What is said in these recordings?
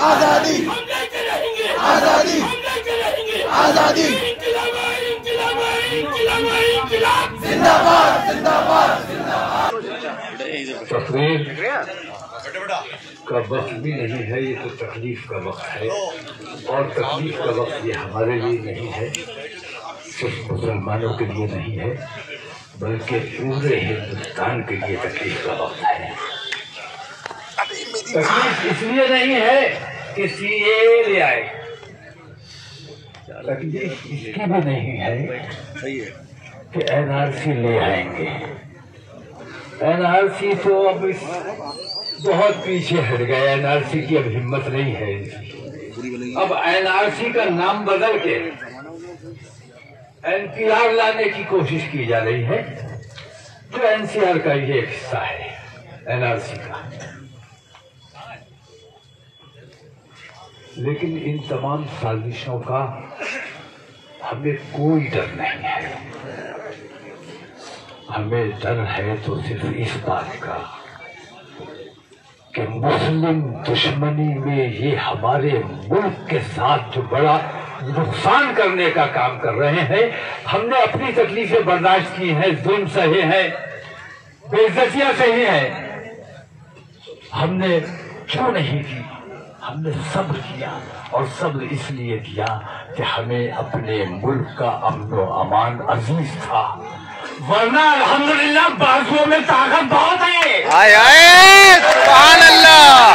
आजादी, हम लेके रहेंगे आजादी, हम लेके रहेंगे आजादी, इंकिलाब इंकिलाब इंकिलाब इंकिलाब जिंदाबाद, जिंदाबाद। तकरीर का वक्त भी नहीं है, ये तो तकलीफ का वक्त है, और तकलीफ का वक्त ये हमारे लिए नहीं है, सिर्फ मुसलमानों के लिए नहीं है, बल्कि पूरे हिंदुस्तान के लिए तकलीफ का वक्त है। तकलीफ इसलिए नहीं है कि सीए ले आए, तकलीफ इसकी भी नहीं है कि एनआरसी ले आएंगे। एनआरसी तो अब बहुत पीछे हट गया, एनआरसी की अब हिम्मत नहीं है। अब एनआरसी का नाम बदल के एनपीआर लाने की कोशिश की जा रही है, जो एनसीआर का ये एक हिस्सा है एनआरसी का। लेकिन इन तमाम साजिशों का हमें कोई डर नहीं है। हमें डर है तो सिर्फ इस बात का कि मुस्लिम दुश्मनी में ये हमारे मुल्क के साथ जो बड़ा नुकसान करने का काम कर रहे हैं। हमने अपनी तकलीफें बर्दाश्त की हैं, जुल्म सहे हैं, बेइज्जतियां सही हैं, हमने क्यों नहीं की? हमने सब्र किया, और सब्र इसलिए किया कि हमें अपने मुल्क का अमन व अमान अजीज था, वरना अल्हम्दुलिल्लाह बाजुओं में ताकत बहुत है। आए आए सुभान अल्लाह।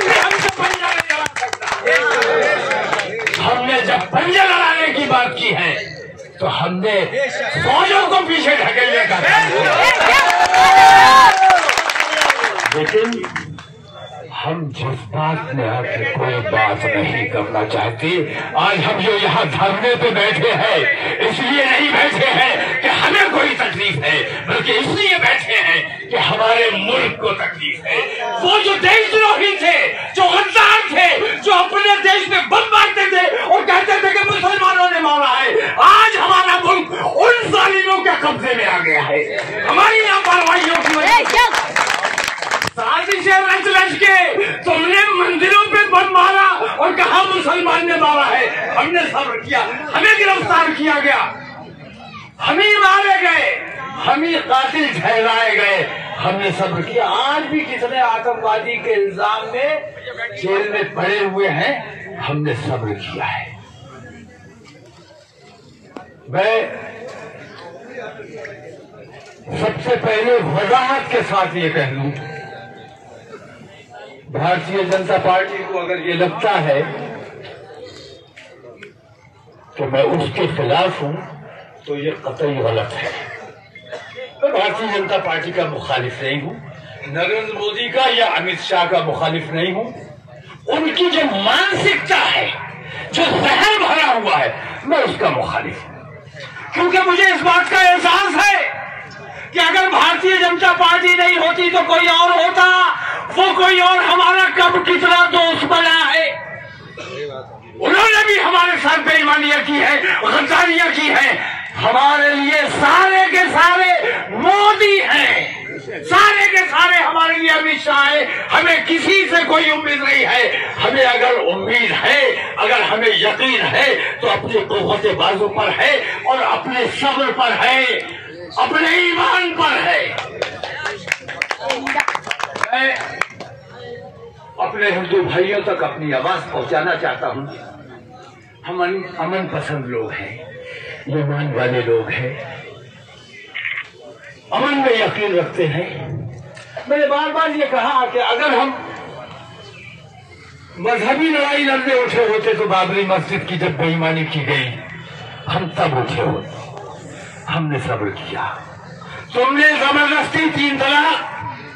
हमने जब पंजे लड़ाने की बात की है तो हमने फौजों को पीछे ढकेलने का काम किया। लेकिन हम जज्बात में आके कोई बात नहीं करना चाहते। आज हम जो यहाँ धरने पे बैठे हैं इसलिए नहीं बैठे हैं कि हमें कोई तकलीफ है, बल्कि इसलिए बैठे हैं कि हमारे मुल्क को तकलीफ है। वो जो देशद्रोही थे, जो गद्दार थे, जो अपने देश में बम मारते थे और कहते थे कि मुसलमानों ने मारा है, आज हमारा मुल्क उन जालिमों के कब्जे में आ गया है। हमारी लापरवाहियों की वजह से साजिशें रच रच के तुमने मंदिरों पे बम मारा और कहा मुसलमान ने मारा है। हमने सब्र किया, हमें गिरफ्तार किया गया, हम ही मारे गए, हम ही कातिल ठहराए गए, हमने सब्र किया। आज भी कितने आतंकवादी के इल्जाम में जेल में पड़े हुए हैं, हमने सब्र किया है। मैं सबसे पहले वजाहत के साथ ये कह लूं, भारतीय जनता पार्टी को अगर ये लगता है कि मैं उसके खिलाफ हूं तो ये कतई गलत है। मैं भारतीय जनता पार्टी का मुखालिफ नहीं हूं, नरेंद्र मोदी का या अमित शाह का मुखालिफ नहीं हूं। उनकी जो मानसिकता है, जो जहर भरा हुआ है, मैं उसका मुखालिफ हूं। क्योंकि मुझे इस बात का एहसास है कि अगर भारतीय जनता पार्टी नहीं होती तो कोई और होता। वो कोई और हमारा कब कितना दोस्त बना है। उन्होंने भी हमारे साथ बेईमानियां की है, गद्दारियां की है। हमारे लिए सारे के सारे मोदी हैं, सारे के सारे हमारे लिए अमित शाह है। हमें किसी से कोई उम्मीद नहीं है। हमें अगर उम्मीद है, अगर हमें यकीन है तो अपनी कुव्वत बाजू पर है और अपने सब्र पर है, अपने ईमान पर है। मैं अपने हिंदू भाइयों तक अपनी आवाज पहुंचाना चाहता हूं। हम अमन पसंद लोग हैं, ईमान वाले लोग हैं, अमन में यकीन रखते हैं। मैंने बार बार ये कहा कि अगर हम मजहबी लड़ाई लड़ने उठे होते तो बाबरी मस्जिद की जब बेईमानी की गई, हम तब उठे होते। हमने सब्र किया। तुमने जबरदस्ती 3 तलाक,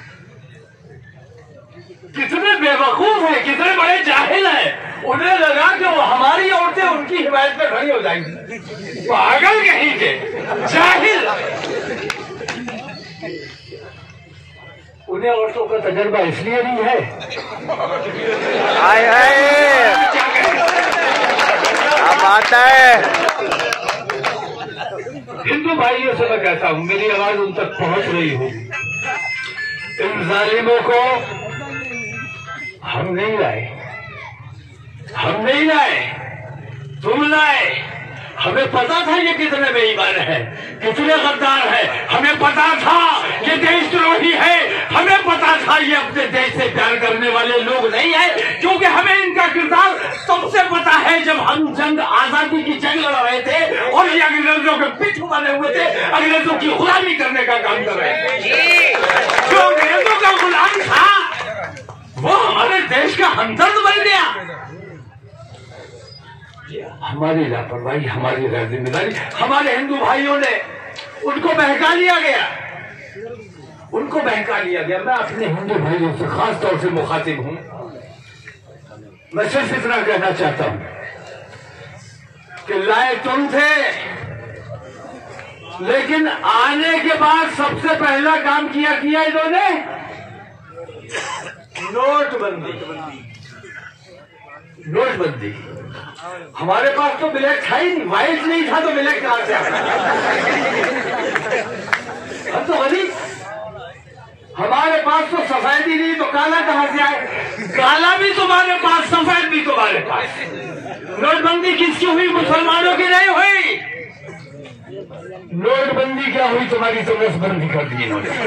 कितने बेवकूफ हैं, कितने बड़े जाहिल हैं। उन्हें लगा कि वो हमारी औरतें उनकी हिमायत में खड़ी हो जाएंगी। पागल कहीं के, जाहिल। उन्हें औरतों का तजर्बा इसलिए नहीं है। आए आए क्या बात है। हिंदू भाइयों से मैं कहता हूं, मेरी आवाज उन तक पहुंच रही हो, इन जालिमों को हम नहीं लाए, हम नहीं लाए, तुम लाए। हमें पता था ये कितने बेईमान है, कितने गद्दार है। हमें पता था ये देशद्रोही है। हमें पता था ये अपने देश से प्यार करने वाले लोग नहीं है, क्योंकि हमें इनका किरदार सबसे पता है। जब हम जंग आजादी की जंग लड़ रहे थे और ये अंग्रेजों के पिट्ठू बने हुए थे, अंग्रेजों की गुलामी करने का काम कर रहे थे। जो अंग्रेजों का गुलाम था वो हमारे देश का हमदर्द बन गया। हमारी लापरवाही, हमारी जिम्मेदारी, हमारे हिंदू भाइयों ने उनको बहका लिया गया, उनको बहका लिया गया। मैं अपने हिंदू भाइयों से खास तौर से मुखातिब हूं। मैं सिर्फ इतना कहना चाहता हूं कि लाए तुम थे, लेकिन आने के बाद सबसे पहला काम किया इन्होंने नोटबंदी। हमारे पास तो ब्लैक था ही नहीं, व्हाइट नहीं था तो ब्लैक कहां से आया? हम तो गरीब, हमारे पास तो सफेद ही नहीं तो काला कहां से आए? काला भी तुम्हारे पास, सफेद भी तुम्हारे पास। नोटबंदी किसकी हुई? मुसलमानों की नहीं हुई। नोटबंदी क्या हुई तुम्हारी? तो नसबंदी कर दी इन्होंने,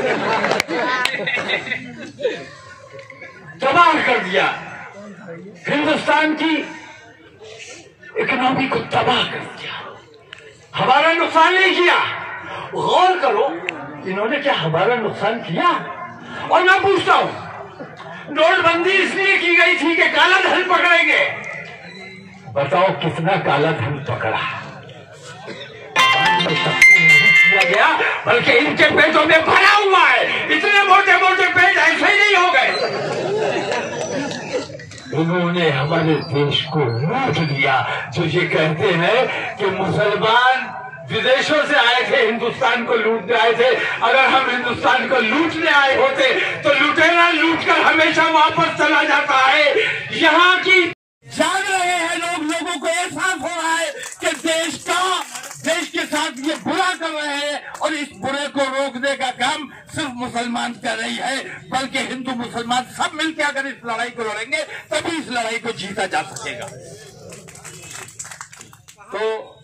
तबाह कर दिया। हिंदुस्तान की इकोनॉमी को तबाह कर दिया, हमारा नुकसान नहीं किया। गौर करो, इन्होंने क्या हमारा नुकसान किया? और मैं पूछता हूं, नोटबंदी इसलिए की गई थी कि काला धन पकड़ेंगे। बताओ कितना काला धन पकड़ा? किया गया, बल्कि इनके पेटों में भरा हुआ है। इतने मोटे मोटे पेट ऐसे ही नहीं हो गए। उन्होंने हमारे देश को लूट लिया। जो ये कहते हैं कि मुसलमान विदेशों से आए थे, हिंदुस्तान को लूटने आए थे। अगर हम हिंदुस्तान को लूटने आए होते तो लुटेरा लूट कर हमेशा वापस चला जाता है। यहाँ की जान रहे हैं लोग, लोगों को एहसास हो रहा है कि देश के साथ ये बुरा कर रहे हैं, और इस बुरे को रोकने का काम सिर्फ मुसलमान कर रही है, बल्कि हिंदू मुसलमान सब मिलकर अगर इस लड़ाई को लड़ेंगे तभी इस लड़ाई को जीता जा सकेगा। तो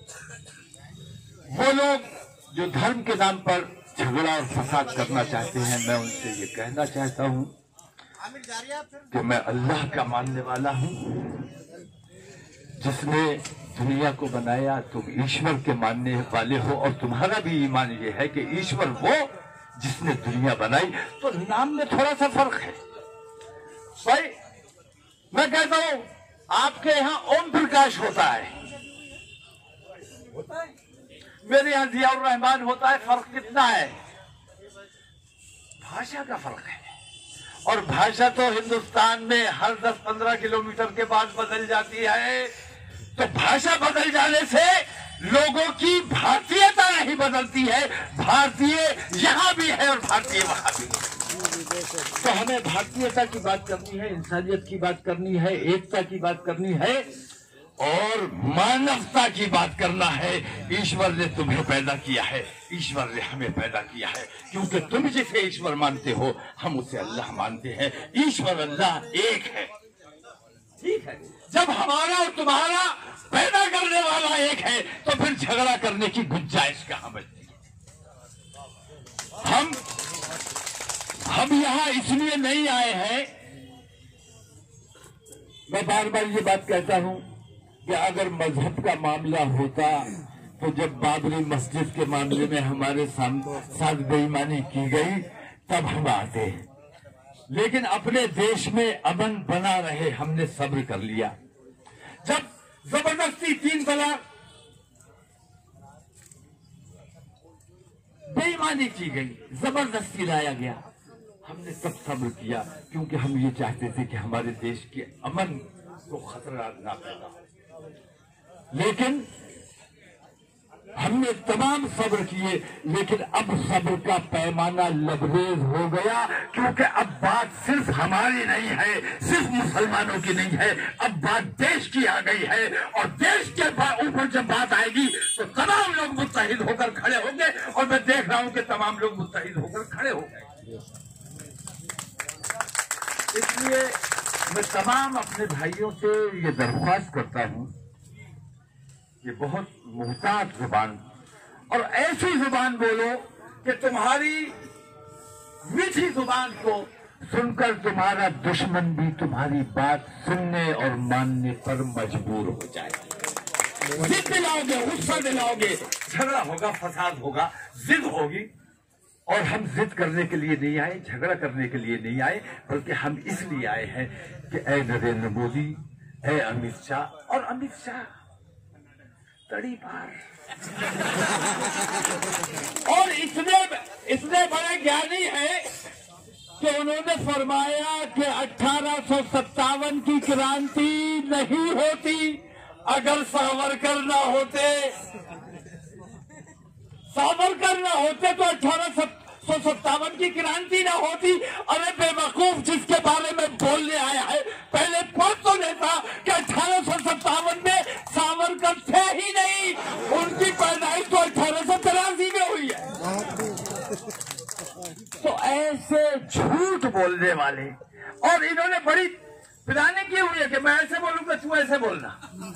वो लोग जो धर्म के नाम पर झगड़ा और फसाद करना चाहते हैं, मैं उनसे ये कहना चाहता हूं कि मैं अल्लाह का मानने वाला हूं। जिसने दुनिया को बनाया, तुम ईश्वर के मानने वाले हो, और तुम्हारा भी ईमान ये है कि ईश्वर वो जिसने दुनिया बनाई। तो नाम में थोड़ा सा फर्क है भाई। मैं कहता हूं आपके यहां ओम प्रकाश होता है, मेरे यहां जियाउर रहमान होता है। फर्क कितना है? भाषा का फर्क है। और भाषा तो हिंदुस्तान में हर 10-15 किलोमीटर के बाद बदल जाती है। तो भाषा बदल जाने से लोगों की भारतीयता नहीं बदलती है। भारतीय यहां भी है और भारतीय वहां भी है। तो हमें भारतीयता की बात करनी है, इंसानियत की बात करनी है, एकता की बात करनी है और मानवता की बात करना है। ईश्वर ने तुम्हें पैदा किया है, ईश्वर ने हमें पैदा किया है, क्योंकि तुम जिसे ईश्वर मानते हो हम उसे अल्लाह मानते हैं। ईश्वर अल्लाह एक है, ठीक है। जब हमारा और तुम्हारा पैदा करने वाला एक है तो फिर झगड़ा करने की गुंजाइश कहां बचती है? हम यहां इसलिए नहीं आए हैं। मैं बार बार ये बात कहता हूं कि अगर मजहब का मामला होता तो जब बाबरी मस्जिद के मामले में हमारे साथ बेईमानी की गई तब हम आते, लेकिन अपने देश में अमन बना रहे हमने सब्र कर लिया। जब जबरदस्ती 3 तलाक बेईमानी की गई, जबरदस्ती लाया गया, हमने तब सब्र किया, क्योंकि हम ये चाहते थे कि हमारे देश के अमन को खतरा ना पैदा हो। लेकिन हमने तमाम सब्र किए, लेकिन अब सब्र का पैमाना लबरेज हो गया, क्योंकि अब बात सिर्फ हमारी नहीं है, सिर्फ मुसलमानों की नहीं है, अब बात देश की आ गई है। और देश के ऊपर जब बात आएगी तो तमाम लोग मुत्तहिद होकर खड़े होंगे, और मैं देख रहा हूं कि तमाम लोग मुत्तहिद होकर खड़े हो गए। इसलिए मैं तमाम अपने भाइयों से ये दरख्वास्त करता हूं कि बहुत मुहतात जुबान और ऐसी जुबान बोलो कि तुम्हारी मीठी जुबान को सुनकर तुम्हारा दुश्मन भी तुम्हारी बात सुनने और मानने पर मजबूर हो जाए। जिद दिलाओगे, गुस्सा दिलाओगे, झगड़ा होगा, फसाद होगा, जिद होगी। और हम जिद करने के लिए नहीं आए, झगड़ा करने के लिए नहीं आए, बल्कि हम इसलिए आए हैं कि ऐ नरेंद्र मोदी, ऐ अमित शाह, और अमित शाह तड़ी पार और इतने बड़े ज्ञानी हैं कि उन्होंने फरमाया कि 1857 की क्रांति नहीं होती अगर सावरकर ना होते। सावरकर ना होते तो 1857 की क्रांति ना होती। अरे बेवकूफ, जिसके बारे में बोलने आया है, पहले पढ़ तो लेता कि 1857 में सावरकर थे ही नहीं, उनकी पैदाइश तो 1883 में हुई है। तो ऐसे झूठ बोलने वाले, और इन्होंने बड़ी प्लानिंग की हुई है कि मैं ऐसे बोलूंगा, तू ऐसे बोलना।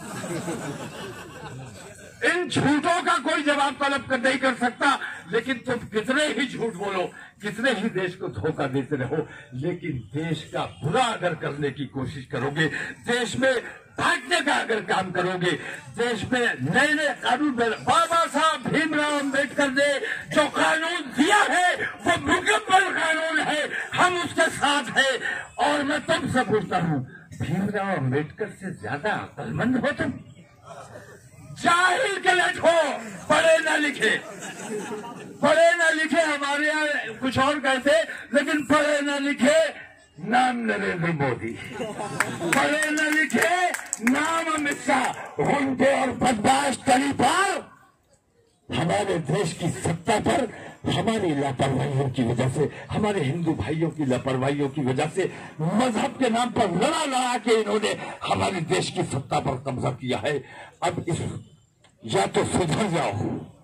इन झूठों का कोई जवाब तलब नहीं कर सकता, लेकिन तुम कितने ही झूठ बोलो, कितने ही देश को धोखा देते रहो, लेकिन देश का बुरा अगर करने की कोशिश करोगे, देश में भागने का अगर काम करोगे, देश में नए नए कानून, बाबा साहब भीमराव अम्बेडकर ने जो कानून दिया है वो मुकम्मल कानून है, हम उसके साथ हैं। और मैं तुमसे पूछता हूँ, भीमराव अम्बेडकर से ज्यादा अक्लमंद हो तुम? जाहिल के हो, पढ़े न लिखे, पढ़े न लिखे, हमारे यहाँ कुछ और कहते, लेकिन पढ़े न लिखे, नाम नरेंद्र मोदी, पढ़े न लिखे, नाम अमित शाह, घूमते और बर्दाश्त करी पार। हमारे देश की सत्ता पर हमारी लापरवाहियों की वजह से, हमारे हिंदू भाइयों की लापरवाहियों की वजह से, मजहब के नाम पर लड़ा लड़ा के इन्होंने हमारे देश की सत्ता पर कब्जा किया है। अब इस या तो सुधर जाओ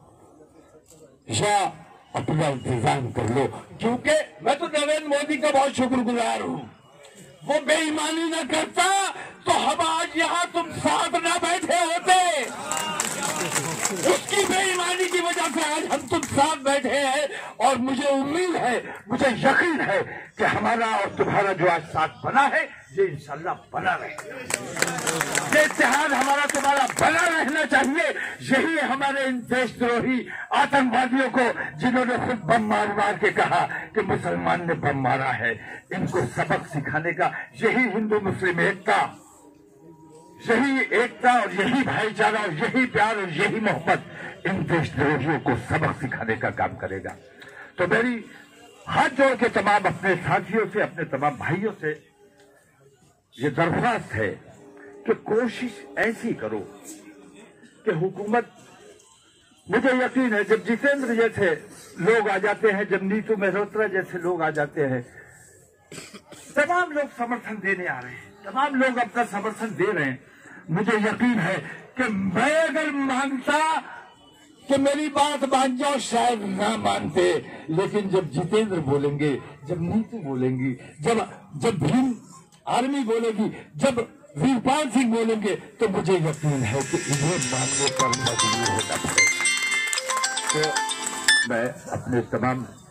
या अपना इंतजाम कर लो, क्योंकि मैं तो नरेंद्र मोदी का बहुत शुक्रगुजार हूं। वो बेईमानी न करता तो हम आज यहाँ तुम साथ न बैठे होते। उसकी बेईमानी की वजह से आज हम तुम साथ बैठे हैं, और मुझे उम्मीद है, मुझे यकीन है कि हमारा और तुम्हारा जो आज साथ बना है, ये इंशाल्लाह बना रहे। ये इत्तेहाद हमारा तुम्हारा बना रहना चाहिए। यही हमारे इन देशद्रोही आतंकवादियों को, जिन्होंने खुद बम मार मार के कहा कि मुसलमान ने बम मारा है, इनको सबक सिखाने का, यही हिंदू मुस्लिम एकता, यही एकता और यही भाईचारा और यही प्यार और यही मोहब्बत इन देशद्रोहियों को सबक सिखाने का काम करेगा। तो मेरी हाथ जोड़ के तमाम अपने साथियों से, अपने तमाम भाइयों से ये दरख्वास्त है कि कोशिश ऐसी करो कि हुकूमत, मुझे यकीन है जब जितेंद्र जैसे लोग आ जाते हैं, जब नीतू मेहरोत्रा जैसे लोग आ जाते हैं, तमाम लोग समर्थन देने आ रहे हैं, तमाम लोग अपना समर्थन दे रहे हैं। मुझे यकीन है कि मैं अगर मानता कि मेरी बात मान जाओ, शायद ना मानते, लेकिन जब जितेंद्र बोलेंगे, जब नीतू बोलेंगी, जब भीम आर्मी बोलेगी, जब वीरपाल सिंह बोलेंगे, तो मुझे यकीन है कि इन्हें मानने पर मजबूर होना पड़ेगा। तो मैं अपने तमाम